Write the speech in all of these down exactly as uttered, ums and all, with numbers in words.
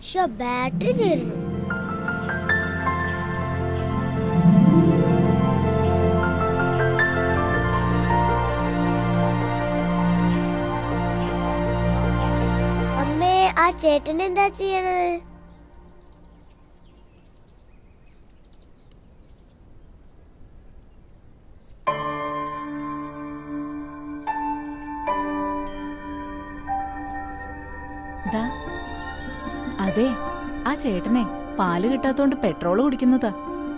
Battery തീർന്നു. അമ്മേ, ആ ചേട്ടൻ എന്താ ചെയ്യണത്? അതെ, ആ ചേട്ടനെ പാല് കിട്ടാത്തോണ്ട് പെട്രോള് കുടിക്കുന്നതാ.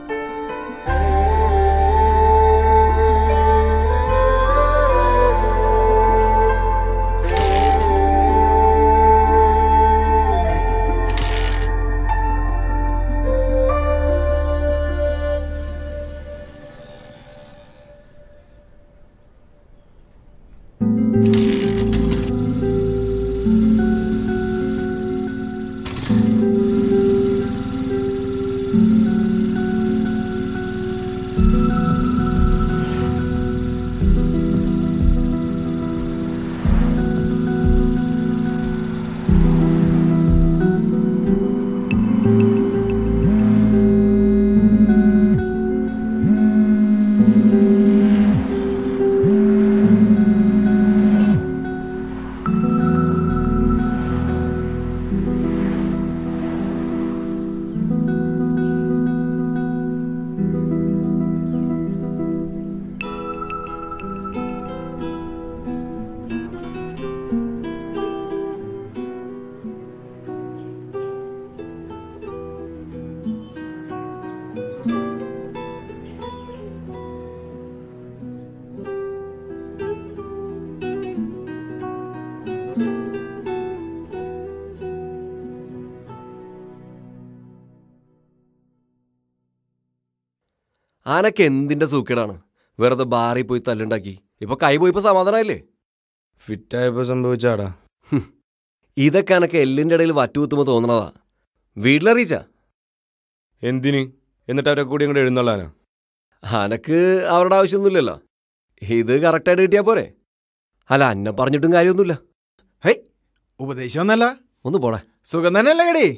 ആനക്ക് എന്തിന്റെ സൂക്കേടാണ്? വെറുതെ ബാറിൽ പോയി തല്ലുണ്ടാക്കി. ഇപ്പൊ കൈ പോയിപ്പോ സമാധാനമായില്ലേ? ഫിറ്റായപ്പോ സംഭവിച്ചാടാ. ഇതൊക്കെ അനക്ക് എല്ലിന്റെ ഇടയിൽ വറ്റുകുത്തുമ്പോ തോന്നണതാ. വീട്ടിലറിയിച്ചാ എന്തിന്? എന്നിട്ട് അവരെ കൂടി അങ്ങോട്ട് എഴുന്നള്ളാനാ? അനക്ക് അവരുടെ ആവശ്യമൊന്നുമില്ലല്ലോ. ഇത് കറക്റ്റായിട്ട് കിട്ടിയാ പോരെ. അല്ല, അന്നെ പറഞ്ഞിട്ടും കാര്യമൊന്നുമില്ല. ഹേയ്, ഉപദേശം ഒന്നല്ല. ഒന്ന് പോടാ. സുഖം തന്നെയല്ലേ കടി?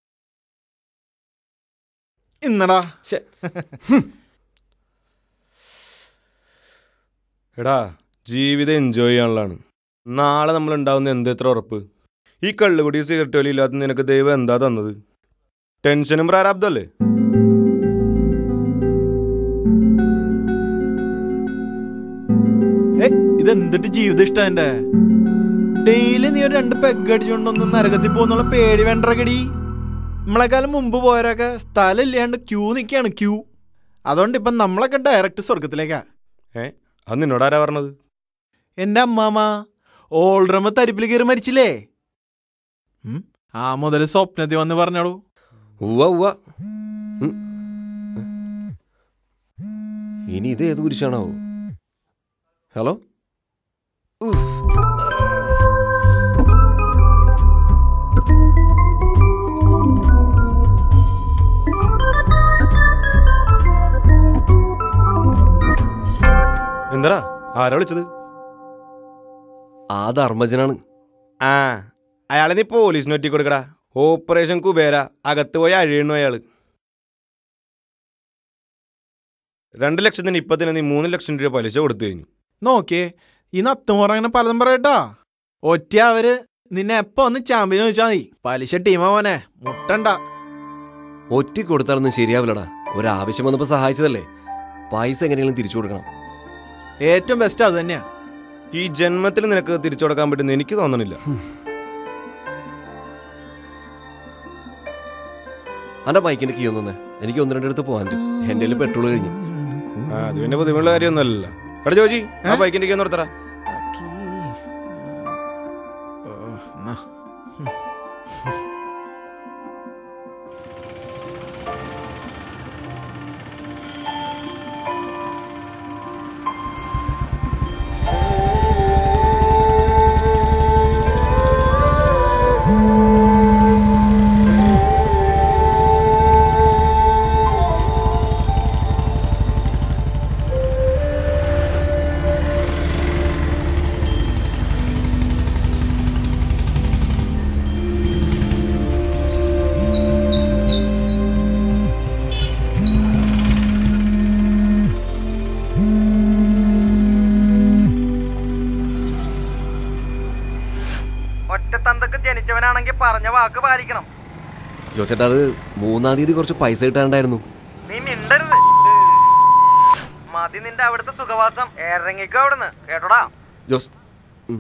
ഇന്നടാ എടാ, ജീവിതം എൻജോയ് ചെയ്യാനുള്ളതാണ്. നാളെ നമ്മൾ ഉണ്ടാവുന്ന എന്ത് എത്ര ഉറപ്പ്? ഈ കള്ളുകുടി സിഗരറ്റ് വലി ഇല്ലാത്ത നിനക്ക് ദൈവം എന്താ തന്നത്? ടെൻഷനും പ്രാരാബ്ദമല്ലേ? ഇതെന്തിട്ട് ജീവിതം ഇഷ്ടം എന്റെ? ഡെയിലി നീ ഒരു രണ്ട് പെഗ് അടിച്ചുകൊണ്ടൊന്ന് നരകത്തിൽ പോകുന്നുള്ള പേടി വേണ്ടകടി. നമ്മളെക്കാലം മുമ്പ് പോയവരൊക്കെ സ്ഥലം ഇല്ലാണ്ട് ക്യൂ നിൽക്കുകയാണ്, ക്യൂ. അതുകൊണ്ട് ഇപ്പം നമ്മളൊക്കെ ഡയറക്റ്റ് സ്വർഗത്തിലേക്കാ. ഏ അത് നിന്നോടാരാ പറഞ്ഞത്? എൻ്റെ അമ്മാമ്മ ഓൾഡ്രമ്മ തരിപ്പിൽ കയറി മരിച്ചില്ലേ? ആ മുതൽ സ്വപ്നത്തിൽ വന്ന് പറഞ്ഞോളൂ. ഉവ്വ ഉവ്വ. ഇനി ഇത് ഏത് കുരിശാണാവോ? ഹലോ, എന്താടാ, ആരാ വിളിച്ചത്? ആ ധർമ്മജനാണ്. ആ, അയാളെ നീ പോലീസിന് ഒറ്റി കൊടുക്കടാ. ഓപ്പറേഷൻ കുബേര അകത്ത് പോയി അഴിയണു അയാള്. രണ്ട് ലക്ഷത്തിന് ഇപ്പത്തിന് നീ മൂന്ന് ലക്ഷം രൂപ പലിശ കൊടുത്തു കഴിഞ്ഞു. നോക്കിയേ, ഈ നത്തുമുറ അങ്ങനെ പലതും പറയട്ടാ. ഒറ്റ അവര് നിന്നെ എപ്പോ ഒന്ന് ചാമ്പ്യൻ ചോദിച്ചാൽ മതി. പലിശ ടീമാ മോനെ, മുട്ടണ്ട. ഒറ്റ കൊടുത്താലൊന്നും ശരിയാവില്ലടാ. ഒരാവശ്യം വന്നപ്പോ സഹായിച്ചതല്ലേ, പൈസ എങ്ങനെയെങ്കിലും തിരിച്ചു കൊടുക്കണം. ഏറ്റവും ബെസ്റ്റ് അത് തന്നെയാ. ഈ ജന്മത്തിൽ നിനക്ക് തിരിച്ചു കൊടുക്കാൻ പറ്റുന്ന എനിക്ക് തോന്നണില്ല. അന്റെ ബൈക്കിന്റെ കീ ഒന്നെ, എനിക്ക് ഒന്ന് രണ്ടിടത്ത് പോകാൻ. എന്റെ കയ്യിൽ പെട്രോൾ കഴിഞ്ഞു. അത് പിന്നെ ബുദ്ധിമുട്ടുള്ള കാര്യമൊന്നുമല്ലല്ലോ. എടാ ജോജി, ആ ബൈക്കിന്റെ കീ ഒന്ന് നിർത്തടാ. പറഞ്ഞ വാക്ക് പാലിക്കണം. ജോസേട്ടാ, അത് മൂന്നാം തീയതി കുറച്ച് പൈസ കിട്ടാണ്ടായിരുന്നു. നീ മിണ്ടരുത്. മതി നിന്റെ അവിടുത്തെ സുഖവാസം. ഇറങ്ങിക്കോ അവിടുന്ന്, കേട്ടോടാ. ജോസ് ഉം.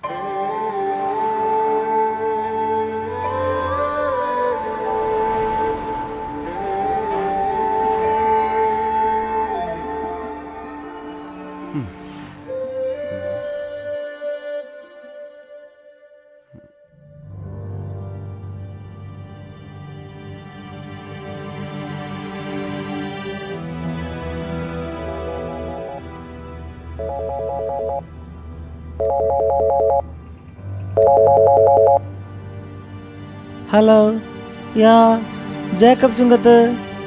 Hello, yeah Jacob Chungath.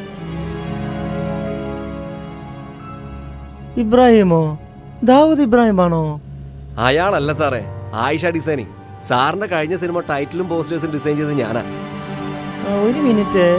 ഇബ്രാഹിമോ? ദാവൂദ് ഇബ്രാഹിമാണോ? അയാളല്ല സാറേ, ആയിഷ ഡിസൈനിങ്. സാറിന്റെ കഴിഞ്ഞ സിനിമ ടൈറ്റിലും പോസ്റ്റേഴ്സും ഡിസൈൻ ചെയ്തത് ഞാനാ. ഒരു മിനിറ്റ്.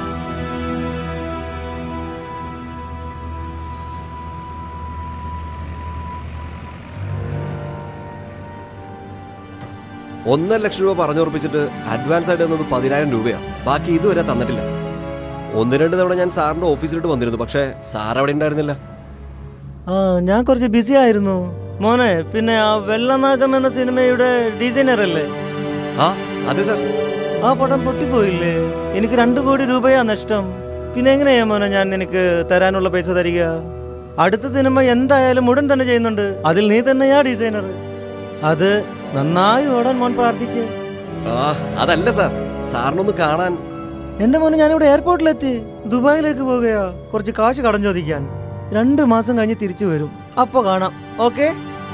ഒന്നര ലക്ഷം രൂപ പറഞ്ഞുറപ്പിച്ചിട്ട് അഡ്വാൻസ് ആയിട്ട് തന്നത് പതിനായിരം രൂപയാണ്. ബാക്കി ഇതുവരെ തന്നിട്ടില്ല. ഒന്ന് രണ്ട് തവണ ഞാൻ സാറിന്റെ ഓഫീസിലോട്ട് വന്നിരുന്നു, പക്ഷേ സാർ അവിടെ ഉണ്ടായിരുന്നില്ല. ആ, ഞാൻ കുറച്ച് ബിസി ആയിരുന്നു മോനെ. പിന്നെ ആ വെള്ളനാഗം എന്ന സിനിമയുടെ ഡിസൈനർ അല്ലേ? ആ അതെ സാർ. ആ പടം പൊട്ടിപ്പോയില്ലേ? എനിക്ക് രണ്ടു കോടി രൂപയാ നഷ്ടം. പിന്നെ എങ്ങനെയാ മോനെ ഞാൻ നിനക്ക് തരാനുള്ള പൈസ തരിക? അടുത്ത സിനിമ എന്തായാലും ഉടൻ തന്നെ ചെയ്യുന്നുണ്ട്. അതിൽ നീ തന്നെയാ ഡിസൈനർ. അത് നന്നായി ഓടാൻ മോൻ പ്രാർത്ഥിക്കുക. ആ അതല്ല സാർ, സാറിനൊന്ന് കാണാൻ. എന്റെ മോനെ, ഞാനിവിടെ എയർപോർട്ടിലെത്തി. ദുബായിലേക്ക് പോവുകയാ കുറച്ച് കാശ് കടം ചോദിക്കാൻ. രണ്ടു മാസം കഴിഞ്ഞ് തിരിച്ചു വരും. അപ്പൊ കാണാം. ഓക്കെ?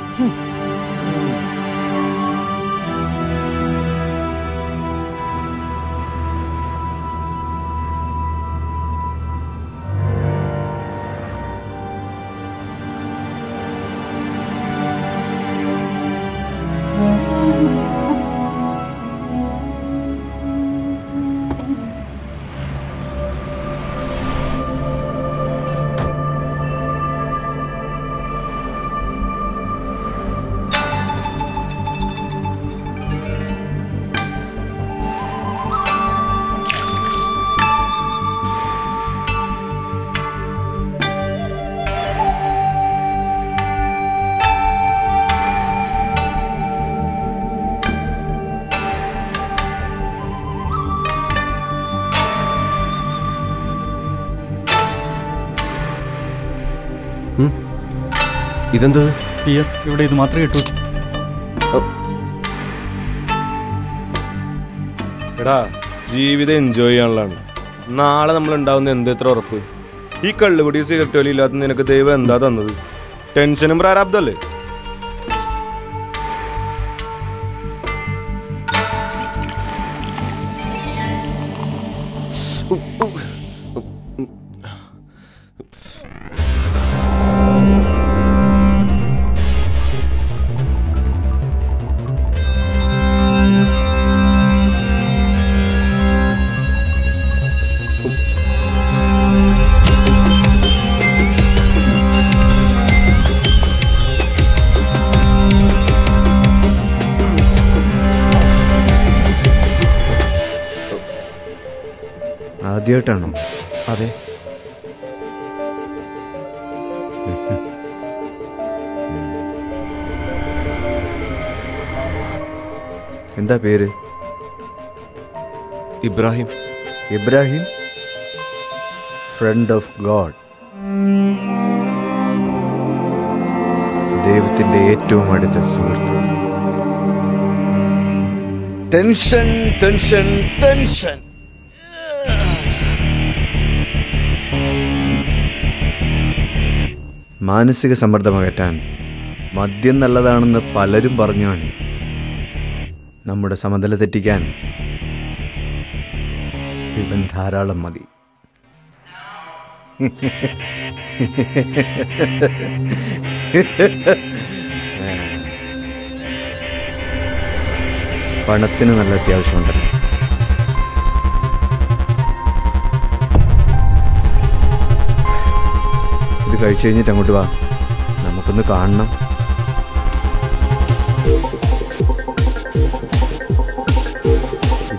ഇതെന്ത്? ഡിയർ, ഇവിടെ ഇത് മാത്രമേ കിട്ടൂ. എടാ, ജീവിതം എൻജോയ് ചെയ്യാനുള്ളതാണ്. നാളെ നമ്മൾ ഉണ്ടാവുന്ന എന്തെത്ര ഉറപ്പ്? ഈ കള്ളുകുടി സിഗരറ്റ് വലി ഇല്ലാത്ത നിനക്ക് ദൈവം എന്താ തന്നത്? ടെൻഷനും പ്രാരാബ്ദമല്ലേ? ആദ്യമായിട്ടാണോ? അതെ. എന്താ പേര്? Ibrahim. Ibrahim, friend of God. ദൈവത്തിന്റെ ഏറ്റവും അടുത്ത സുഹൃത്ത്. Tension tension tension. മാനസിക സമ്മർദ്ദമകറ്റാൻ മദ്യം നല്ലതാണെന്ന് പലരും പറഞ്ഞാണ്. നമ്മുടെ സമനില തെറ്റിക്കാൻ ഇവൻ ധാരാളം മതി. പണത്തിന് നല്ല അത്യാവശ്യമുണ്ടല്ലോ. ഇത് കഴിച്ചു കഴിഞ്ഞിട്ട് അങ്ങോട്ട് വാ, നമുക്കൊന്ന് കാണണം.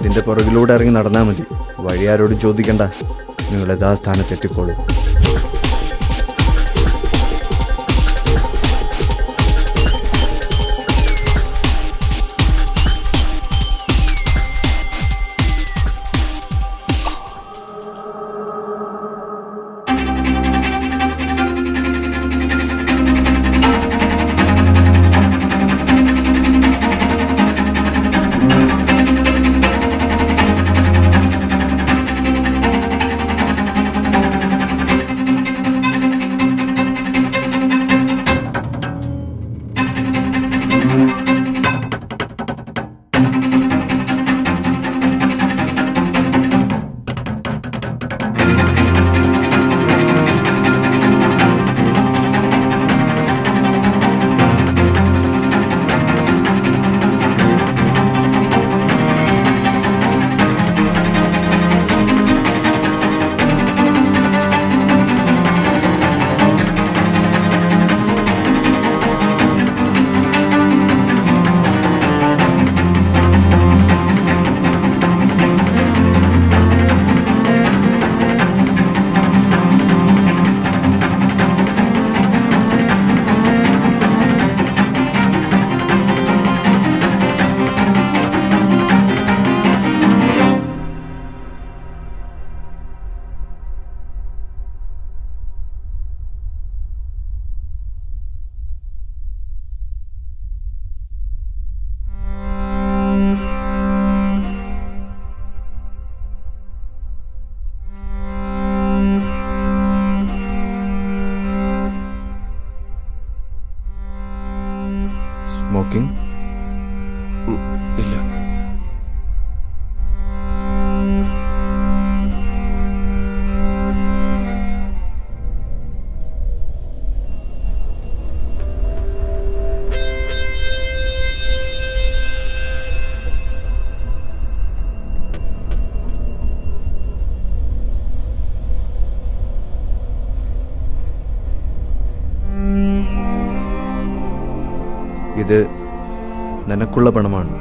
ഇതിൻ്റെ പുറകിലൂടെ ഇറങ്ങി നടന്നാൽ മതി. വഴി ആരോടും ചോദിക്കണ്ട, നിങ്ങൾ യഥാസ്ഥാനത്ത് എത്തിക്കോളൂ. സ്മോക്കിംഗ് ഇല്ല. ഇത് നിനക്കുള്ള പണമാണ്.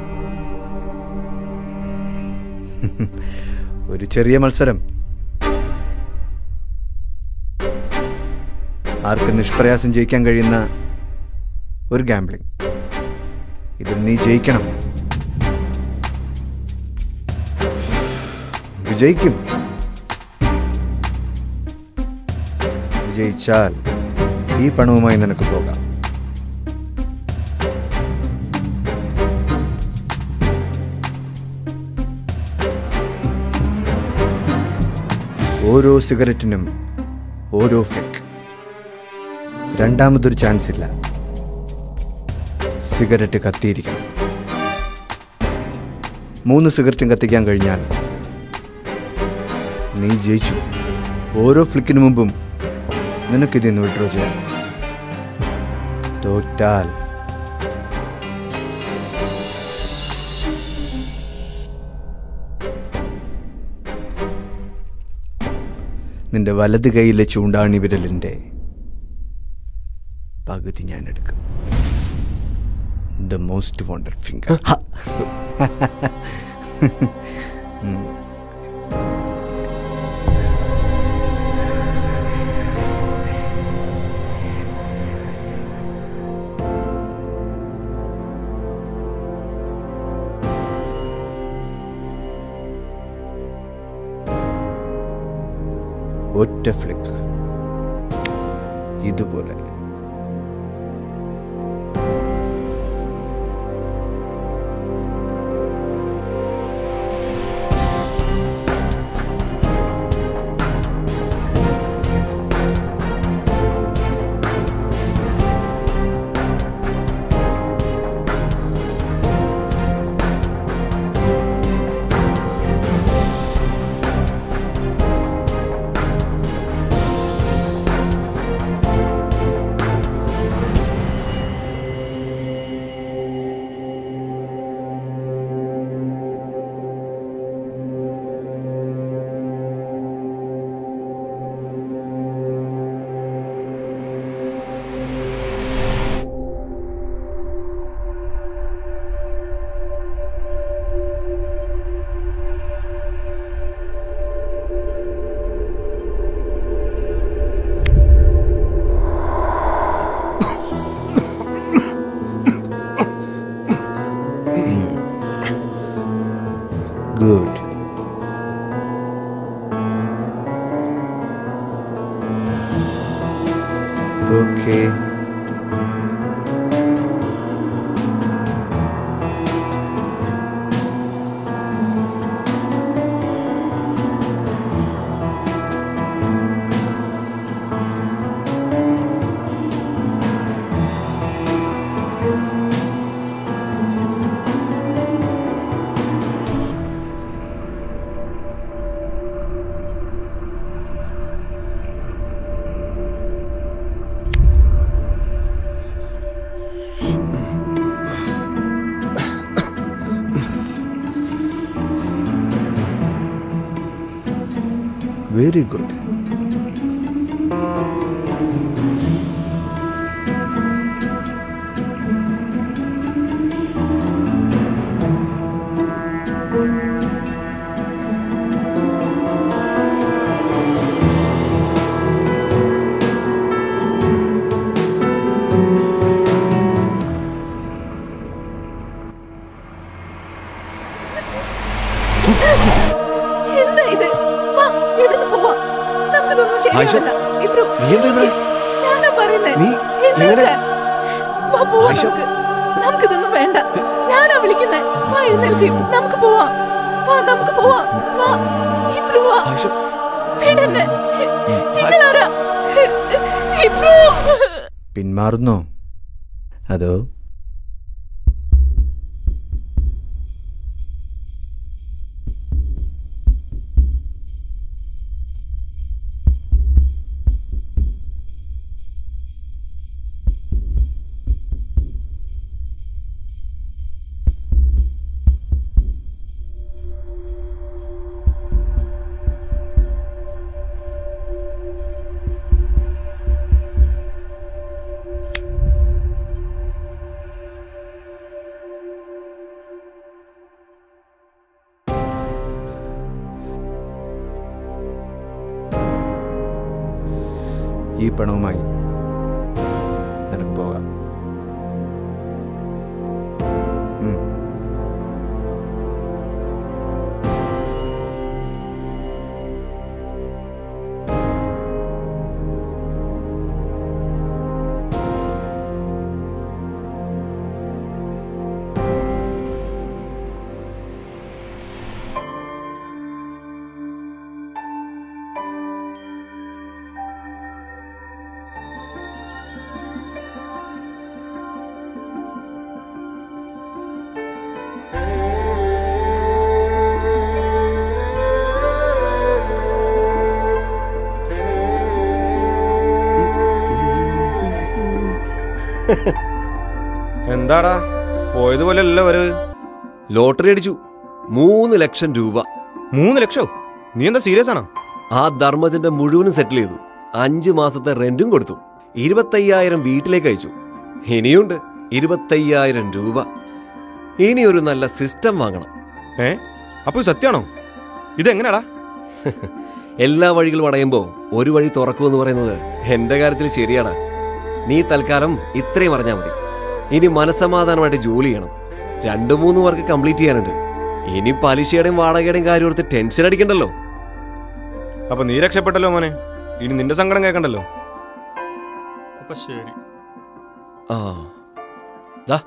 ഒരു ചെറിയ മത്സരം. ആർക്ക് നിഷ്പ്രയാസം ജയിക്കാൻ കഴിയുന്ന ഒരു ഗാംബ്ലിംഗ്. ഇതിൽ നീ ജയിക്കണം. വിജയിക്കും. വിജയിച്ചാൽ ഈ പണവുമായി നിനക്ക് പോകാം. ഓരോ സിഗരറ്റിനും ഓരോ ഫ്ലിക്ക്. രണ്ടാമതൊരു ചാൻസ് ഇല്ല. സിഗരറ്റ് കത്തിയിരിക്കണം. മൂന്ന് സിഗരറ്റും കത്തിക്കാൻ കഴിഞ്ഞാൽ നീ ജയിച്ചു. ഓരോ ഫ്ലിക്കിന് മുമ്പും നിനക്കിതിന്ന് വിഡ്രോ ചെയ്യാം. തോറ്റാൽ നിന്റെ വലത് കൈയിലെ ചൂണ്ടാണി വിരലിൻ്റെ പകുതി ഞാൻ എടുക്കും. The most wonder finger. ഒറ്റ ഫ്ലിക്ക് ഇതുപോലെ. Very good. എന്താ ഇത്? വാ, ഇവിടുന്ന് പോവാം. നമുക്കിതൊന്നും ശരിയാവില്ല. ഇബ്രു, ഞാനാ പറയുന്നേ. എഴുന്നേൽക്ക്. വാ, പോവാം നമുക്ക്. നമുക്കിതൊന്നും വേണ്ട. ഞാനാ വിളിക്കുന്നേ. വാ, എഴുന്നേൽക്ക്. നമുക്ക് പോവാം. വാ, നമുക്ക് പോവാം. വാ, ഇബ്രു, വാ. വിടന്നെ. നിങ്ങളാരാ? ഇബ്രു. പിന്മാറുന്നോ അതോ? ഈ പണവുമായി നിനക്ക് പോകാം. എന്താടാ പോയതുപോലെ അല്ല വരവ്? ലോട്ടറി അടിച്ചു. മൂന്ന് ലക്ഷം രൂപ. മൂന്ന് ലക്ഷോ? നീ എന്താ സീരിയസ് ആണോ? ആ ധർമ്മജന്റെ മുഴുവനും സെറ്റിൽ ചെയ്തു. അഞ്ചു മാസത്തെ റെന്റും കൊടുത്തു. ഇരുപത്തയ്യായിരം വീട്ടിലേക്ക് അയച്ചു. ഇനിയുണ്ട് ഇരുപത്തയ്യായിരം രൂപ. ഇനി ഒരു നല്ല സിസ്റ്റം വാങ്ങണം. ഏ അപ്പൊ സത്യാണോ? ഇതെങ്ങനെയാടാ? എല്ലാ വഴികളും അടയുമ്പോ ഒരു വഴി തുറക്കുമെന്ന് പറയുന്നത് എന്റെ കാര്യത്തിൽ ശരിയാണ്. നീ തൽക്കാലം ഇത്രയും അറിഞ്ഞാൽ മതി. ഇനി മനസ്സമാധാനമായിട്ട് ജോലി ചെയ്യണം. രണ്ടു മൂന്ന് വർക്ക് കംപ്ലീറ്റ് ചെയ്യാനുണ്ട്. ഇനി പലിശയുടെയും വാടകയുടെയും കാര്യം ഓർത്ത് ടെൻഷൻ അടിക്കണ്ടല്ലോ. അപ്പൊ നീ രക്ഷപ്പെട്ടല്ലോ മോനെ. ഇനി നിന്റെ സങ്കടം കേൾക്കണ്ടല്ലോ. അപ്പൊ ശരി. ആ ദാ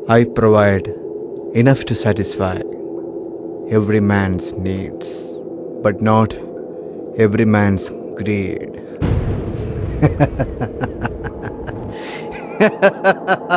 I provide enough to satisfy every man's needs, but not every man's greed.